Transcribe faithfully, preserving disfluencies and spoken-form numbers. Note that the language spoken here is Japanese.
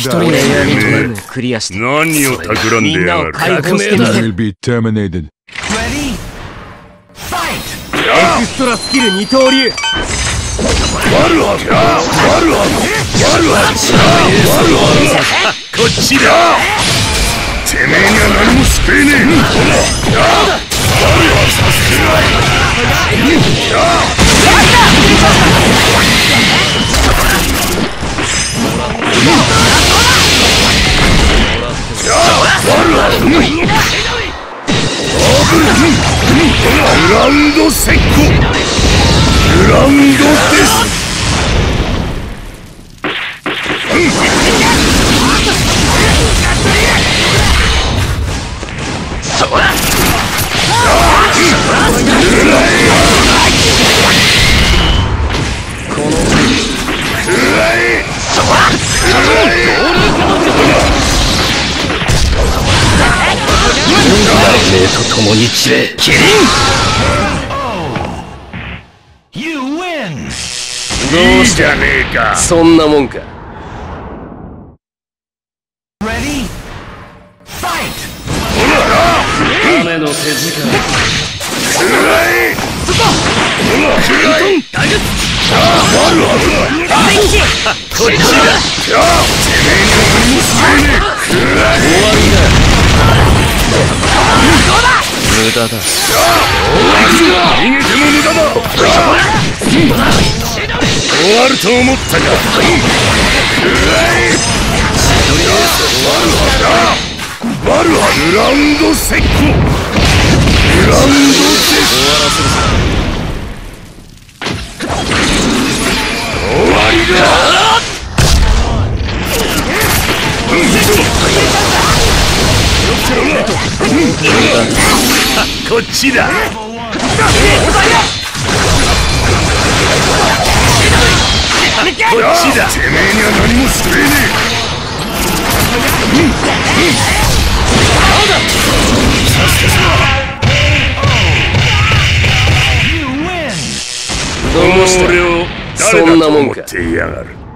一人でエアリートムをクリアして何を企んでやがる。 解放してみせる。 will be terminated. Ready? Fight! エクストラスキル二刀流。 ワルハム、ワルハム、ワルハム、ワルハム、こっちだ。てめえには何も救えねえ。ワルハムさせてない。グラウンドセッコ。グラウンドです。命と共に散れ、キリン。どうじゃねえか。そんなもんか。雨の手近い。こっちだ。てめえに何もしてねえ。終わりだ。無駄だ。逃げても無駄だ。終わると思ったか。バルハグラウンドセッコ。グラウンドセッコ。終わらせるぞ。終わりだ。こっちだ。こっちだ。てめえには何もしてねえ。どうして俺をそんなもんか。ってやがる。